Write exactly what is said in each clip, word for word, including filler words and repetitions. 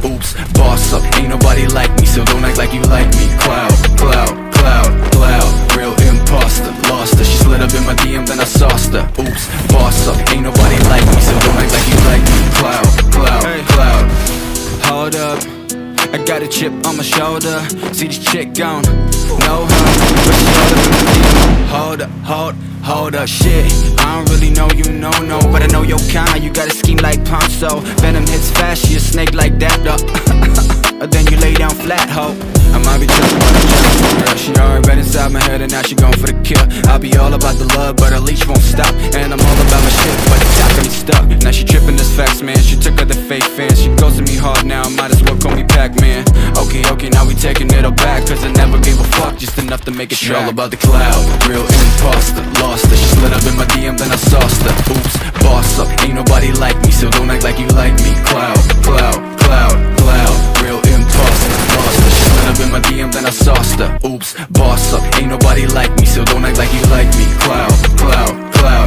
Oops, boss up, ain't nobody like me, so don't act like you like me. Cloud, cloud, cloud, cloud, real imposter. Lost her, she slid up in my D M, then I sauced her. Oops, boss up, ain't nobody like me, so don't act like you like me. Cloud, cloud, hey. Cloud. Hold up, I got a chip on my shoulder. See this chick gone, know her, but she all up in my D M. Hold up, hold, hold up, shit. I don't really know you, no, no, but I know your kind. You got a scheme like Ponzo. Venom hits fast, she a snake like that, though. Then you lay down flat, ho. I might be tripping, but I'm just girl. She already been inside my head and now she going for the kill. I'll be all about the love, but her leash won't stop. And I'm all about my shit, but the top got me stuck. Now she tripping, this facts, man. She took her the fake fans. She ghosted me hard now, might as well call me Pac-Man. Okay, okay, now we taking it all back, cause I never gave a fuck, just enough to make it track. She all about the cloud, real imposter. Lost her, she slid up in my D M, then I sauced her. Oops, boss up, ain't nobody like me, so don't act like you like me. Cloud, cloud, cloud, cloud, real imposter. Lost her, she slid up in my D M, then I sauced her. Oops, boss up, ain't nobody like me, so don't act like you like me. Cloud, cloud, cloud.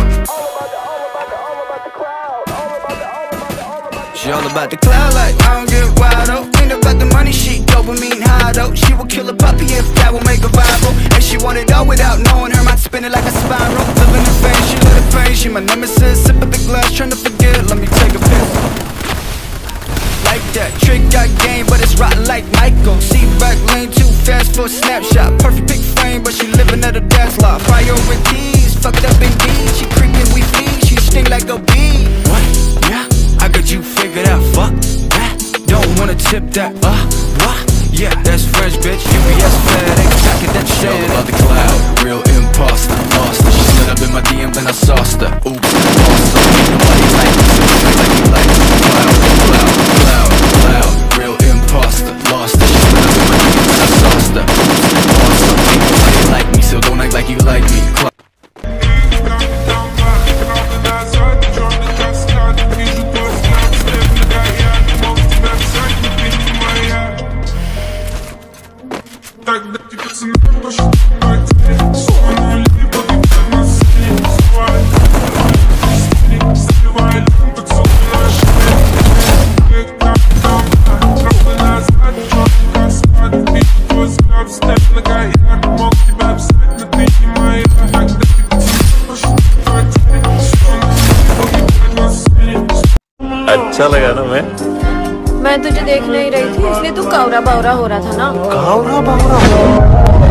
She all about the cloud, like I don't get wild, oh. Ain't about the money, she dopamine high, though. She will kill a puppy if that will make her viral. And she want it all without knowing her mind spinning like a spiral. Living in fame, she let it fame. She my nemesis, sip of the glass, trying to forget. Let me take a piss. Like that, trick got game, but it's rotten like Michael. Seat back lane too fast for a snapshot. Perfect big frame, but she living at a dance lot. Priorities, fucked up indeed. She creeping, we feed, she sting like a bee. What? Yeah, I got you figured out, fuck that. Don't wanna tip that, uh, what? Yeah, that's French, bitch, U B S FedEx, jacket that shit. All about the cloud, real imposter. Lost her, she slid up in my D M, then I sauced her. Oops, boss up, ain't nobody like me, so don't act like you like me. Cloud, cloud, cloud, cloud, real imposter. Lost her, she slid up in my D M, then I sauced her. Oops, boss up, ain't nobody like me, so don't act like you like me. Cloud. अच्छा लगा ना मैं मैं तुझे देख नहीं रही थी, इसलिए तू कावरा बावरा हो रहा था ना। कावरा बावरा